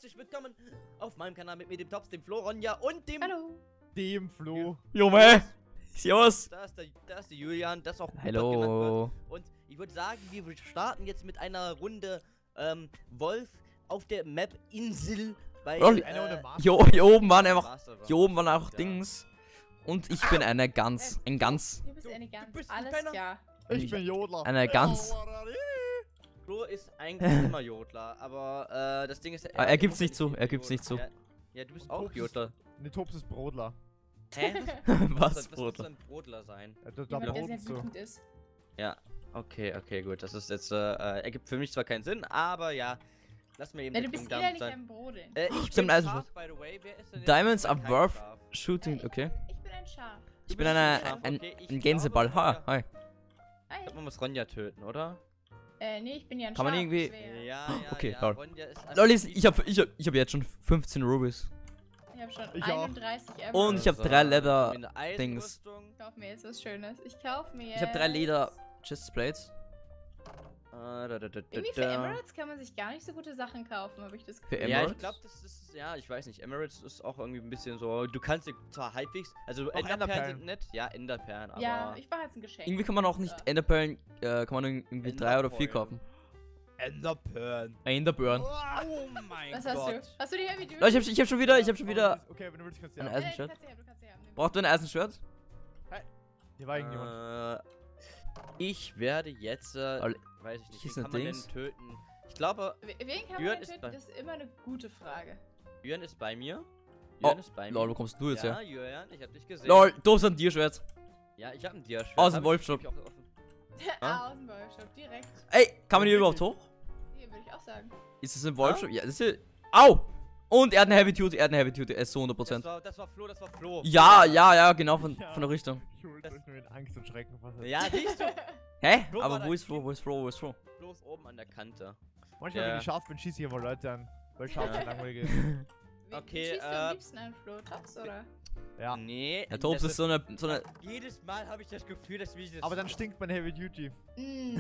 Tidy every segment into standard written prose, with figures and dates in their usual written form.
herzlich willkommen auf meinem Kanal mit mir, dem Tops, dem Flo, Ronja und dem... Hallo. Dem Flo. Junge! Servus! Da ist der Julian, das auch Hubert Hallo. genannt wird. Und ich würde sagen, wir starten jetzt mit einer Runde Wolf auf der Map Insel bei... Hier oben waren einfach... Master war. Hier oben waren auch Ja. Dings. Und ich bin eine Gans. Ein Gans. Du bist eine Gans. bist ein Alles kleiner- klar. Ich bin Jodler. Eine Gans. Flo ist eigentlich immer Jodler, aber das Ding ist... Er gibt's nicht zu, er gibt's nicht zu. Ja, du bist auch Tops ist- Jodler. Ne, Tops ist Brodler. Hä? Was, Was Bruder? soll ein Brodler sein? Da Jemand, der Broten sehr so. wütend ist. Ja, okay, gut. Das ist jetzt, ergibt für mich zwar keinen Sinn, aber ja. Lass mir eben Ja, der du bist Damen eher nicht sein. beim Brodeln. Ich Stimmt, bin also- Schaf, by the way. Wer ist denn jetzt Diamonds kein are worth Schaf? shooting, okay. Ich bin ein Schaf. Ich Du bin bist ein Schaf, okay. Ich ein Gänseball. glaube, Ha, hi. Hi. Ich glaube, man muss Ronja töten, oder? Nee, ich bin ja ein Kann Schaf. man irgendwie- deswegen. Ja, Okay, ja. lol. Ronja ist Lol, ich hab jetzt schon 15 Rubies. Ich hab schon Ich auch. 31 Emeralds. Und ich hab So, 3 Leather eine Dings. Eisenrüstung. Ich kauf mir jetzt was Schönes. Ich kauf mir jetzt... Ich hab 3 Leder Chestplates. Irgendwie für Emeralds kann man sich gar nicht so gute Sachen kaufen, habe ich das Gefühl. Für Ja, ich Emeralds? glaube, das ist, ja, ich weiß nicht, Emeralds ist auch irgendwie ein bisschen so, du kannst dir zwar halbwegs, also Auch Enderperlen Enderperlen. sind nett, ja, Enderperlen, aber... Ja, ich mache jetzt ein Geschenk. Irgendwie kann man auch nicht Enderperlen, kann man irgendwie 3 oder 4 Enderperlen. kaufen. Enderperlen. Enderperlen. Oh mein Was hast Gott. du? Hast du die Heavy Duty? Lol, ich hab schon wieder Okay, wenn du willst, kannst du ein ja. Eisenschwert. Du kannst sie haben. Nimm. Braucht du ein Eisenschwert? Hier war irgendjemand. Ich werde jetzt, Lol, weiß ich nicht, hier ist wie ein kann man denn Dings. töten? Ich glaube, Wen kann Jürgen man denn ist töten? bei- Das ist immer eine gute Frage. Jürgen ist bei mir. Oh, Jürgen ist bei mir. Lol, wo kommst du jetzt Ja, her? Jürgen, ich hab dich gesehen. Lol, du hast ein Tierschwert. Ja, ich hab ein Dia-Schwert. Aus dem Hab ich Wolfshop. natürlich auch offen. Außenbauershop, direkt. Ey, kann man hier überhaupt hoch? Hier würde ich auch sagen. Ist das ein Wolfshop? Ja, das ist hier. Au! Und er hat eine Heavy Duty, er ist so 100%. Das war Flo. Ja, genau, von der Richtung. Ich hol euch nur in Angst und Schrecken fassen. Ja, siehst du? Hä? Flo Aber war wo da ist Flo? Wo ist Flo? Wo ist Flo? Flo ist oben an der Kante. Manchmal, Ja. wenn ich scharf bin, schieße ich immer Leute an. Weil scharf Ja. sind langweilig. Wen Okay, schießt du am liebsten an, Flo? Tops, oder? Ja. Nee. Der Tops das ist so eine. Jedes Mal habe ich das Gefühl, dass wir das... Aber dann stinkt mein Heavy Duty. Mm.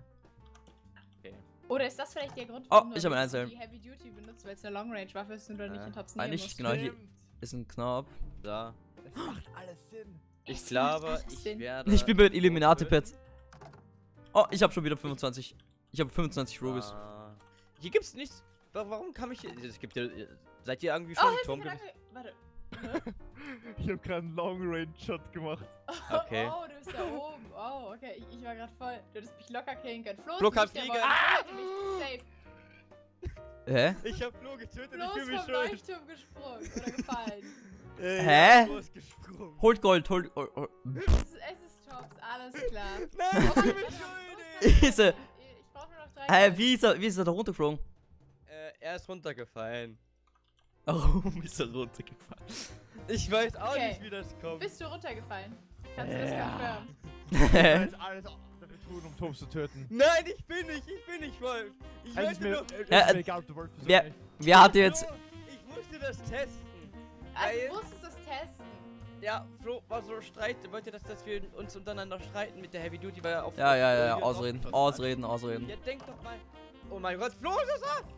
Okay. Oder ist das vielleicht der Grund, Oh, warum ich hab einen du Einzelnen. die Heavy Duty benutzt, weil es eine Long Range Waffe ist und du nicht in Tops Nähe Eigentlich musst? genau hier ist ein Knopf. So. Das macht alles Sinn. Ich Es glaube, macht alles ich Sinn. werde... Ich bin bei den Illuminati töten. Pets. Oh, ich habe schon wieder 25. Ich habe 25 Rubies. Hier gibt's nichts. Warum kann ich... Es gibt ja... Seid ihr irgendwie Oh, schon hilf Turm mir, gewesen? Warte. Ich hab gerade einen Long Range Shot gemacht. Okay. Oh, du bist da oben. Oh, okay. Ich war gerade voll. Du hättest mich locker killen können. Flo, Flo ist kann nicht der fliegen. Wolf. Flo hätte mich safe. Hä? Ich hab Flo getötet, Flo ist vom Leuchtturm gesprungen oder gefallen. Hä? Flo ist gesprungen. Holt Gold, holt. Es ist Tops, alles klar. Nein, Oh, ich bin warte, schuldig. Ist er. Ich brauch nur noch 3 Hä, Gold. wie ist er da runtergeflogen? Er ist runtergefallen. Warum ist er runtergefallen? Ich weiß auch Okay. nicht, wie das kommt. Bist du runtergefallen? Kannst du das Ja. confirmen? Ich will jetzt alles dafür tun, um Tops zu töten. Nein, ich bin nicht Wolf. Ich Es ist möchte mir, nur... es ist Ja, mir egal, ob du Wolf bist wer- oder nicht. Wer hatte jetzt. Flo, ich musste das testen. Ah, Weil- du musstest das testen. Ja, Flo war so wollte, dass wir uns untereinander streiten mit der Heavy Duty, weil er auf... Ja, auf- ausreden. auf- Ausreden. Ja, denk doch mal. Oh mein Gott, Flo ist das da!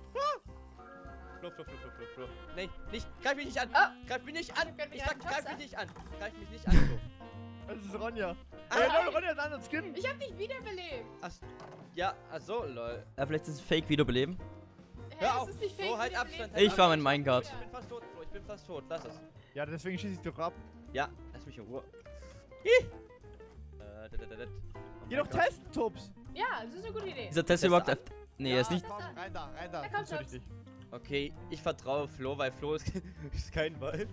Flo. Nee, nicht. Greif mich nicht an. Ah. Greif mich nicht an. Greif mich Ich an, sag, greif Tops mich nicht an. Greif mich nicht an, Flo. Es ist Ronja. Ah. Ey, lol, Ronja hat einen anderen Skin. Ich hab dich wiederbelebt. Ja, achso, lol. Ja, vielleicht ist es Fake Wiederbeleben. Hä, Hör das auf. ist nicht So, fake. halt wiederbelebt. Abstand, halt Ich fahr Abstand. mein Minecart. Ich bin fast tot, Flo. Ich bin fast tot. Lass es. Ja, deswegen schieße ich doch ab. Ja, lass mich in Ruhe. Oh Geh mein doch Gott. testen, Tops. Ja, das ist eine gute Idee. Ist der Test überhaupt. Nee, er ist nicht. Komm, rein da. Da kommt Sonst töte ich Tops. dich. Okay, ich vertraue Flo, weil Flo ist, ist kein Wolf.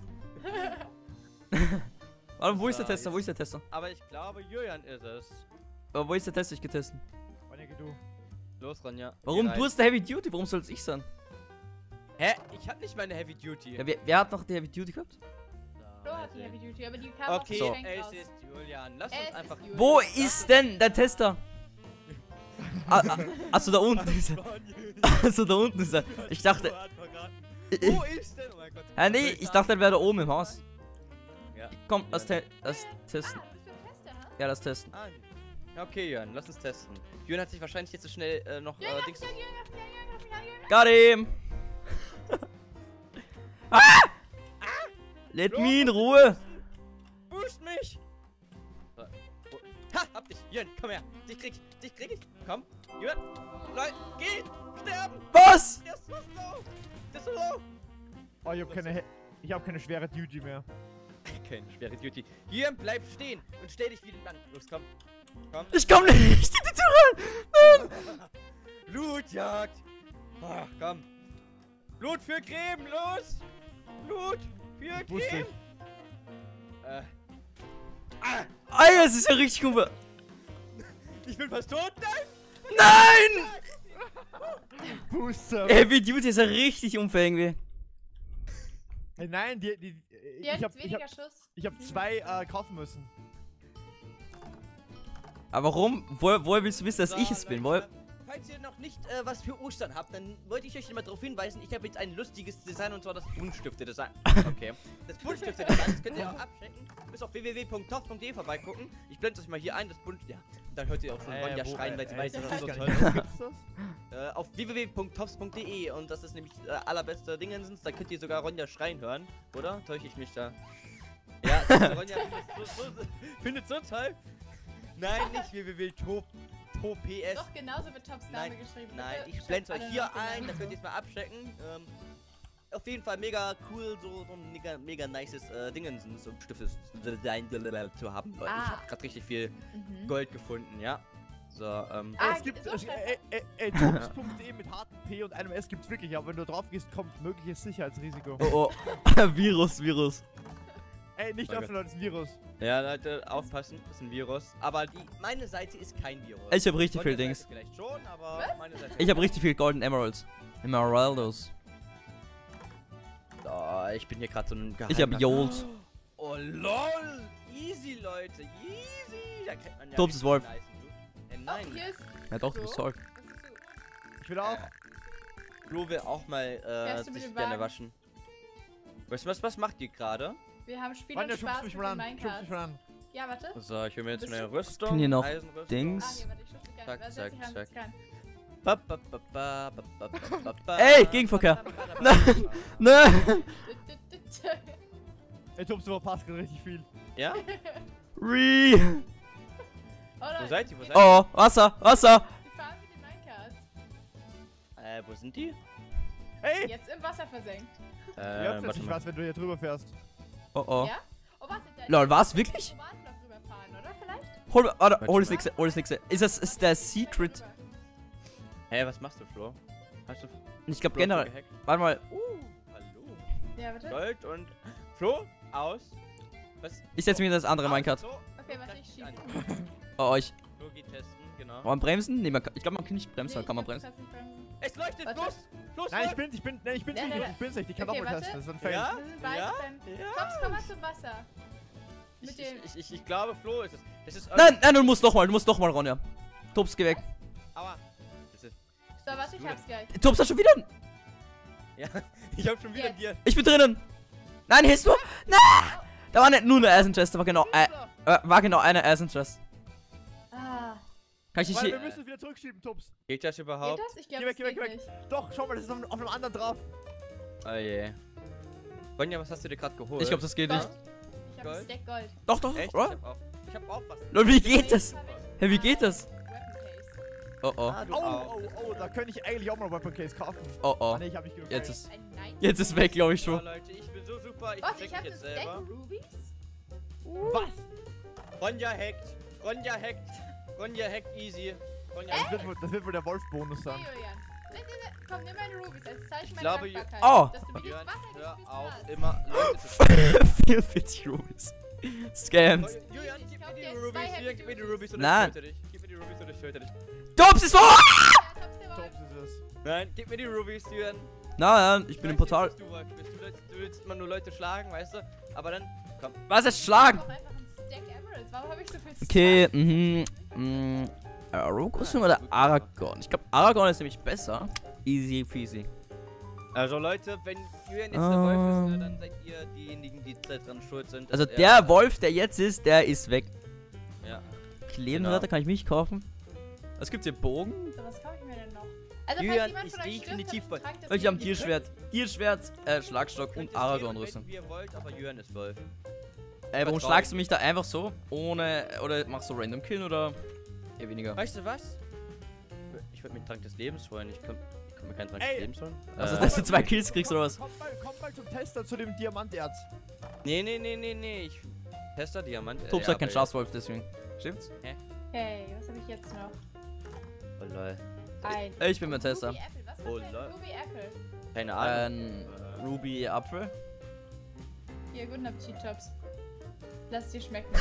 Warte, wo ist der So, Tester? Wo ist der Tester? Aber ich glaube, Julian ist es. Aber wo ist der Tester? Ich getestet. Ronja, geh du. Los, Ronja. Warum? geh rein. Du hast der Heavy Duty, warum soll es ich sein? Hä? Ich hab nicht meine Heavy Duty. Ja, wer hat noch die Heavy Duty gehabt? Flo hat die Heavy Duty, aber die kam Okay, So. auf dem Geschenk es raus. ist Julian. Lass Es uns ist einfach. Julian. Wo ist denn der Tester? Achso, da unten ist er. Achso, da unten ist er. Ich dachte. Wo ist denn? Oh mein Gott. Nee, ich dachte, er wäre da oben im Haus. Ja. Komm, lass testen. Ah, bist du ein Tester, ne? Ja, lass testen. Ah, ja, okay, Jörn, lass uns testen. Jörn hat sich wahrscheinlich jetzt so schnell noch Jürgen, Dings. Got him! Let me in Ruhe. Boost mich! So. Ha, hab dich. Jürgen, komm her. Dich krieg ich. Komm. Jürgen. Leute, geh! Sterben! Was? Der ist so low. Der ist so low. Oh, ich hab keine schwere Duty mehr. Keine schwere Duty. Jürgen, bleib stehen und stell dich wieder lang. Los, komm. Komm. Ich komm nicht. Die Tür rein. Blutjagd. Ach, komm. Blut für Creme, los! Blut für Wusste Creme! Alter, das ist ja richtig gut. Ich bin fast tot, nein! Nein! Booster. Heavy Duty ist ja richtig unfair irgendwie. Nein, Die hat jetzt weniger Schuss. ich hab 2 kaufen müssen. Aber warum? Woher willst du wissen, dass So, ich es bin? Leute, falls ihr noch nicht was für Ostern habt, dann wollte ich euch mal darauf hinweisen, ich habe jetzt ein lustiges Design und zwar das Buntstifte-Design. Okay. Das Buntstifte-Design, das könnt ihr auch abchecken. Bis auf www.tops.de vorbeigucken. Ich blende es euch mal hier ein, das Bunt... Ja, dann hört ihr auch schon Ronja schreien, weil sie weiß, dass das so toll ist. Gibt's das? Auf www.tops.de und das ist nämlich allerbeste Dingensens, da könnt ihr sogar Ronja schreien hören, oder? Täusche ich mich da? Ja, Ronja findet so toll. Nein, nicht www.top.ps. Doch, genauso wird Tops Name geschrieben. Nein, Bitte ich schreibt blende euch alle hier noch den ein, da Namen. könnt ihr es mal abchecken. Auf jeden Fall mega cool, so ein mega nices Dingensens und Stiftes zu haben. Leute. Ich hab grad richtig viel Gold gefunden, ja. So, Es gibt so tops.de mit harten P und einem S gibt's wirklich, aber wenn du drauf gehst, kommt mögliches Sicherheitsrisiko. Oh, Virus. Ey, nicht Oh öffnen, Leute, das ist ein Virus. ja, Leute, aufpassen, das ist ein Virus. Aber meine Seite ist kein Virus. Ich hab richtig viel Ronjas Dings. Seite vielleicht schon, aber meine Seite Ich hab richtig viel Golden Emeralds. Emeraldos. Oh, ich bin hier gerade so ein Ich hab Jolt. Oh lol, easy Leute, easy. Da kriegt man ja Tops ist Wolf. nice Loot. Oh, Nein, hier ist. Ja doch, du bist toll. Was ist du? Ich will auch. Flo will auch mal Fährst du mit sich dem gerne Wagen? waschen. Weißt du was macht ihr gerade? Wir haben Spiel Ronja, und schubst Spaß mich mit mal den an. Schubst Minecarts. mich mal an. Ja, warte. So, ich will mir jetzt Bist eine du? Rüstung. Kann hier noch Eisenrüstung. Dings? Hier, warte, ich schubse dich Zack, an. zack, Setz dich zack. ran. Ba, ba, ba, ba, ba, ba, ba, ba, Ey, Gegenverkehr. Nein. Ey, Tops, du verpasst gerade richtig viel. Ja? Re. Wo seid ihr? Wo seid ihr? Oh, Wasser. Die fahren mit den Minecarts. Wo sind die? Ey! Jetzt im Wasser versenkt. Ihr öffnet Warte sich mal. was, wenn du hier drüber fährst. Oh. Ja? Oh, warte. Da Lol, da- was? da- Wirklich? Automaten noch rüberfahren, oder? Vielleicht? Hol das nächste. Ist der Secret? Hä, was machst du, Flo? Hast du Ich glaube Flo generell. gehackt? Warte mal. Hallo. Ja, warte. Gold und... Flo, aus. Was? Ich setze mir in das andere Aus, Minecart. so. Okay, warte, ich schiebe. Oh, euch. Flo geht testen, genau. Kann man bremsen? Nee, ich glaube, man kann nicht bremsen, Nee, oder kann man ich glaub, bremsen? du kannst nicht bremsen. Es leuchtet, Warte. los! Los, Nein, los! ich bin's Nein, nicht. nein. Ich bin's nicht. Ich kann Okay, auch mal warte. testen. Das ist ein Fail. Ja? Wir sind beide Ja? beim... Ja? Tops, komm mal zum Wasser. Mit dem... Ich glaube, Flo ist es. Das ist Nein, du musst noch mal, Ronja. Tops, geh weg. Aua. Das ist, So, warte, ich hab's gleich. Tops, hast schon wieder. ja, ich hab schon wieder Jetzt. Bier. Ich bin drinnen. Nein, hast du? Nein! Da war nicht nur eine Eisen Chest, da war genau eine Eisen Chest. Ah. Kann ich nicht Weil hier. wir müssen es wieder zurückschieben, Tops. Geht das Geht überhaupt? das? Ich glaube, Geh weg, das geh weg, geht geh weg. nicht. Doch, schau mal, das ist auf einem anderen drauf. Oh je. Ronja, was hast du dir gerade geholt? Ich glaube, das geht nicht. Gold. Ich hab ein Gold? Stack Gold. Doch, Echt? oder? Ich hab auch was. Lol, wie geht das? Hab ich, Hä, wie geht das? Weapon Case. Oh, oh. Ah, du Oh, auch. oh, da könnte ich eigentlich auch mal Weapon Case kaufen. Oh, oh. Ah, nee, ich hab nicht genug Jetzt Geld. ist. Ein Knight. Jetzt ist weg, glaube ich Oh, schon. Leute, ich bin so super. Ich Warte, check ich hab mich einen jetzt Stack selber. Rubies. Was? Ronja hackt. Ronja hackt. Ronja hackt easy. Ronja Das wird wohl der Wolf-Bonus Hey, sein. Julian. Komm, nimm meine Rubies als Zeichen meiner glaube, Dankbarkeit. Oh. Dass du mir dieses Jörn, Wasser nicht hör bis auf, hast. immer Leute zu 44 Rubies. Scams. Julian, gib mir kauf die dir Rubies. zwei Julian, Happy gib mir die Duties. Rubies oder Nein. ich töte dich. Gib mir die Rubies oder ich töte dich. Tops ist vor! Ja, Tops der Wolf. Tops ist es. Nein, gib mir die Rubies, Julian. Nein, ich bin im weiß Portal. nicht, was du Wolf bist. Du willst immer nur Leute schlagen, weißt du? Aber dann, komm. Was ist Ich schlagen? hab auch einfach einen Stack Emeralds. Warum hab ich so viel Stuff? Okay, Aragorn oder Aragorn? Ich glaube, Aragorn ist nämlich besser. Easy peasy. Also Leute, wenn Julian jetzt der Wolf ist, ne, dann seid ihr diejenigen, die daran schuld sind. dass Also er- der Wolf, der jetzt ist, der ist weg. Ja. Klebenretter Genau. kann ich mich kaufen. Was gibt's hier? Bogen? So, was kaufe ich mir denn noch? Also, Julian falls jemand ist von euch definitiv stirbt, dann tragt das Ich habe ein Leben. Tierschwert, Schlagstock und Könnt es Aragorn-Rüstung. nehmen, wenn ihr wollt, aber Julian ist Wolf. Warum Vertrauen. schlagst du mich da einfach so? Ohne. Oder machst du Random Kill oder eher weniger? Weißt du was? Ich würde mir einen Trank des Lebens holen. Ich kann mir keinen Trank des Ey. Lebens holen. Also, dass du 2 Kills kriegst oder was? Kommt mal zum Tester, zu dem Diamanterz. Nee. Ich tester Diamant. Tob sagt kein aber- Schafswolf, deswegen. Stimmt's? Hey, was habe ich jetzt noch? Oh lol. Ein. Ich bin mein Tester. Ruby Apple. Was Oh, macht denn lol. Ruby Apple? Keine Ahnung. Ein Ruby Apfel. Hier, guten Appetit, Tops. Lass es dir schmecken.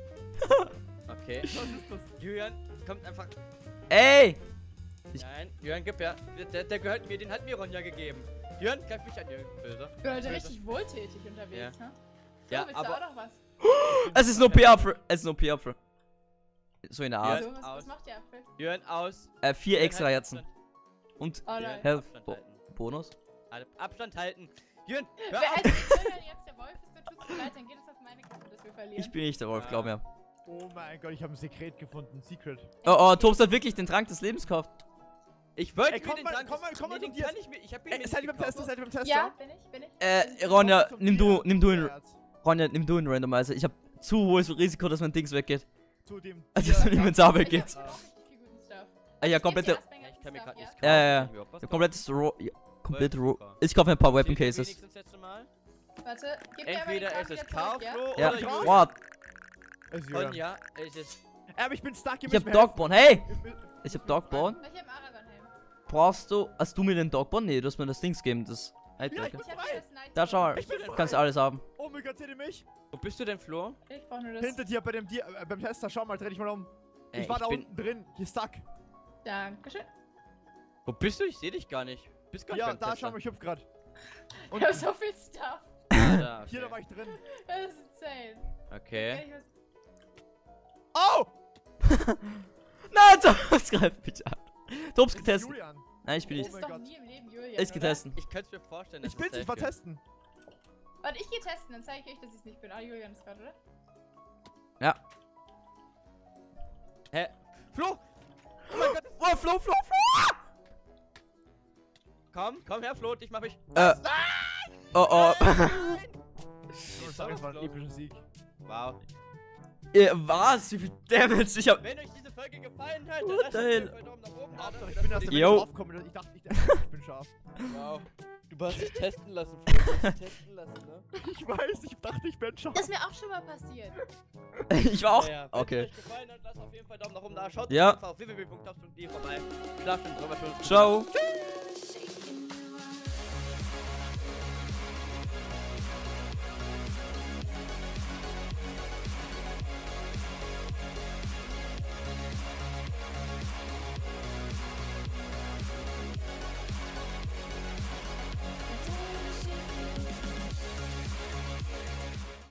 Okay. Was ist das? Julian kommt einfach. Ey! Nein, Julian, gib her. Der gehört mir, den hat mir Ronja gegeben. Julian, greif mich an, Julian. Böse. Ich bin heute richtig wohltätig unterwegs, ne? Ja, So, willst du aber- auch noch was? Es ist ein OP-Apfel. Es ist ein OP-Apfel. So in der Ja. Art. So, was aus. macht der Apfel? Julian, aus. 4 Julian, extra halt Herzen. Abstand. Und Oh Julian, nein. Health Abstand Bo halten. Bonus. Abstand halten. Julian, hör Wer auf. halt wenn jetzt der Wolf ist, dann tut's mir leid, dann geht es auf meine Kappe, dass wir verlieren. Ich bin nicht der Wolf, glaub mir. Oh mein Gott, ich habe ein Sekret gefunden. Secret. Oh, Tobs hat wirklich den Trank des Lebens gekauft. Ich wollte Ey, mir komm den mal, Trank. komm mal, komm mal den zu dir. kann ich mir. Ich hab ihn mir Seid ihr beim gekauft. Tester? Seid ihr beim Tester? Ja, bin ich. Ronja, Zum nimm du ihn. Diamanterz. Ronja, nimm du ihn randomizer. Ich hab zu hohes Risiko, dass mein Dings weggeht. Zu dem. Also, dass mein Inventar Ich weggeht. hab auch richtig viel guten Stuff. Ah ja, komplette. Ja, ich kann mir gerade nichts kaufen. Ja. Ich kann mir auch was Komplettes Ro. Ja, komplett Ro. kaufen. Ich kaufe mir ein paar Steht Weapon hier Cases. wenigstens letzte Mal? Warte, gib mir aber die Entweder Karte es ist wieder zurück, ja? Carflo Ja, oder Julian. what? Es ist Julian. Ronja, es ist. Aber ich bin stuck. Ich hab Dogborn. Hey! Ich hab Dogborn. Ich hab Aragorn-Helm. Brauchst du. Hast du mir den Dogborn? Nee, du hast mir das Dings gegeben. Das Ja, ich Nightbreaker. bin Ich hab frei. dir das Night Da schau mal. Ich bin Du frei. kannst alles haben. Oh mein Gott, seht ihr mich? Wo bist du denn, Flo? Ich brauch nur das. Hinter dir bei dem beim Tester. Schau mal, dreh dich mal um. Ey, Ich war da bin- unten drin. Hier stuck. Dankeschön. Wo bist du? Ich sehe dich gar nicht. Bist gar nicht Ja, beim da Tester. schau mal, ich hüpf grad. Ich hab so viel Stuff. Da, Hier, da okay. war ich drin. Das ist insane. Okay. Kann ich was- Oh! Nein, Tobs greift mich an. Tobs Das ist getestet. Julian. Nein, ich bin Das nicht. Oh ist mein doch Gott. nie im Leben Julian, Ich oder? getestet. Ich könnte es mir vorstellen, dass Ich bin's, ich war testen. Warte, ich geh testen, dann zeige ich euch, dass ich's nicht bin. Ah, Julian ist gerade, oder? Ja. Hä? Flo! Oh mein Gott! Oh, Flo! Komm her, Flo, ich mach mich. Oh, oh. Ich sag, es war ein epischer Sieg. Wow. Was? Wie viel Damage? Ich hab. Wenn euch diese Folge gefallen hat, What dann lasst the auf hell? jeden Fall Daumen nach oben da. Hauptsache, dafür, ich bin dass erst ihr wenn ich Yo. draufkomme. Ich dachte, ich bin scharf. den- Wow. Du hast dich testen lassen, Flo. Du hast dich testen lassen, ne? Ich weiß, ich dachte, ich bin scharf. Das ist mir auch schon mal passiert. Ich war auch. Ja, wenn Okay. es euch gefallen hat, lasst auf jeden Fall Daumen nach oben da. Schaut Ja. einfach auf www.tops.de vorbei. Schlaft und drüber. Ciao. Tschüss.